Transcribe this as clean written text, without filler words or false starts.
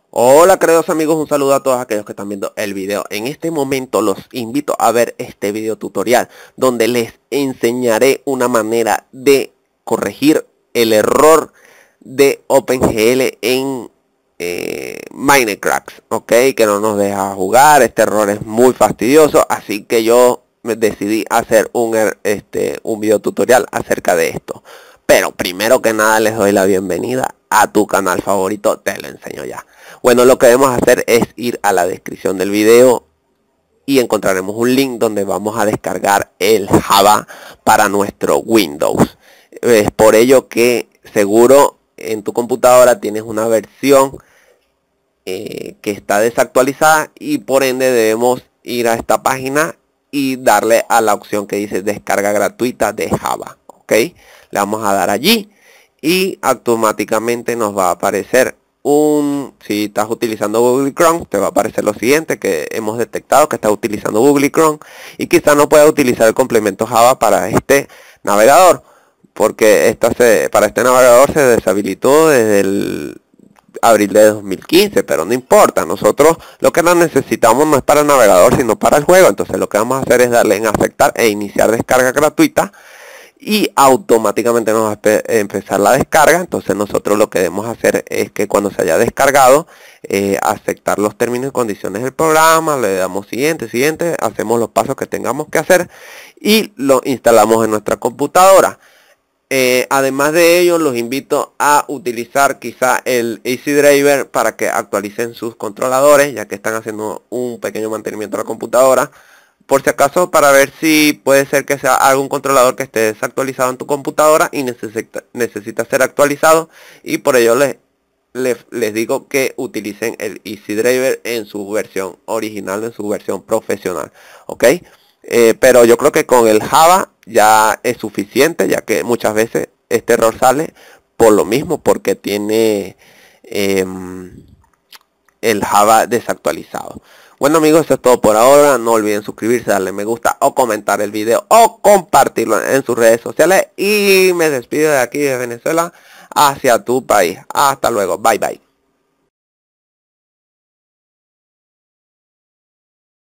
Hola queridos amigos, un saludo a todos aquellos que están viendo el video. En este momento los invito a ver este video tutorial donde les enseñaré una manera de corregir el error de OpenGL en Minecraft, ok, que no nos deja jugar. Este error es muy fastidioso, así que yo me decidí hacer un video tutorial acerca de esto. Pero primero que nada les doy la bienvenida a tu canal favorito, te lo enseño ya. Bueno, lo que debemos hacer es ir a la descripción del video y encontraremos un link donde vamos a descargar el Java para nuestro Windows. Es por ello que seguro en tu computadora tienes una versión que está desactualizada y por ende debemos ir a esta página y darle a la opción que dice descarga gratuita de Java. Ok, le vamos a dar allí y automáticamente nos va a aparecer si estás utilizando Google Chrome, te va a aparecer lo siguiente, que hemos detectado que estás utilizando Google Chrome y quizá no puedas utilizar el complemento Java para este navegador, porque para este navegador se deshabilitó desde el abril de 2015, pero no importa, nosotros lo que necesitamos no es para el navegador sino para el juego. Entonces lo que vamos a hacer es darle en aceptar e iniciar descarga gratuita y automáticamente nos va a empezar la descarga. Entonces nosotros lo que debemos hacer es que cuando se haya descargado, aceptar los términos y condiciones del programa, le damos siguiente, hacemos los pasos que tengamos que hacer y lo instalamos en nuestra computadora. Además de ello, los invito a utilizar quizá el Easy Driver para que actualicen sus controladores, ya que están haciendo un pequeño mantenimiento a la computadora. Por si acaso, para ver si puede ser que sea algún controlador que esté desactualizado en tu computadora y necesita ser actualizado. Y por ello les digo que utilicen el Easy Driver en su versión original, en su versión profesional. ¿Ok? Pero yo creo que con el Java ya es suficiente, ya que muchas veces este error sale por lo mismo, porque tiene el Java desactualizado. Bueno amigos, eso es todo por ahora. No olviden suscribirse, darle me gusta o comentar el video o compartirlo en sus redes sociales. Y me despido de aquí de Venezuela hacia tu país. Hasta luego, bye bye.